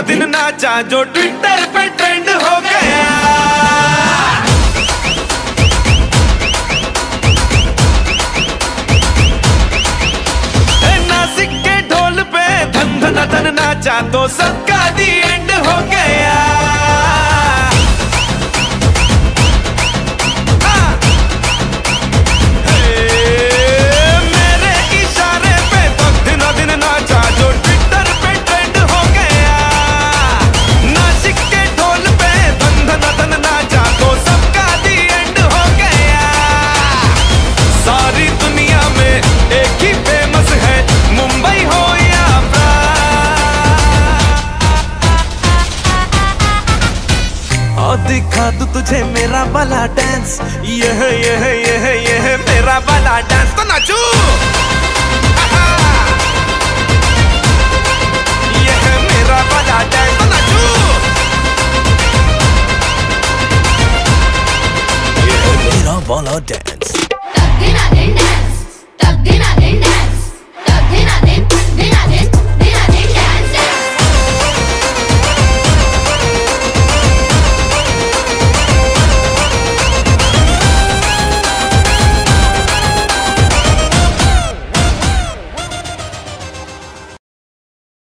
दिन नाचा जो ट्विटर पे ट्रेंड हो गया। नासिक के ढोल पे धन धन धन नाचा तो सबका दी एंड हो गया। मेरे इशारे पे तो दिनों दिन नाचा जो ट्विटर पे ट्रेंड हो गया। नासिक के ढोल पे धन धन धन नाचा तो सबका दी एंड हो गया। सारी दुनिया में एक ही फेमस है, मुंबई हो या और दिखा दूं तुझे मेरा वाला डांस। ये है मेरा वाला डांस, तो नाचू। ये है मेरा वाला डांस, तो नाचू। ये है मेरा वाला डांस।